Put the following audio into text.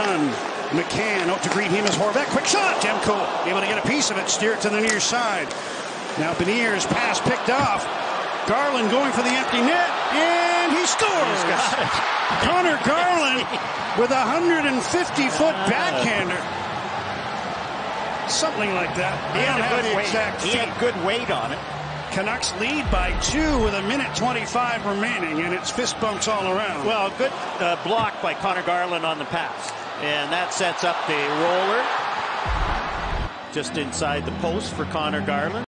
done. McCann out to greet him as Horvat. Quick shot. Demko able to get a piece of it. Steer it to the near side. Now Benier's pass picked off. Garland going for the empty net. And he scores. Conor Garland with a 150-foot backhander. Something like that. He had good weight on it. Canucks lead by 2 with 1:25 remaining, and it's fist bumps all around. Well, good block by Conor Garland on the pass. And that sets up the roller just inside the post for Conor Garland.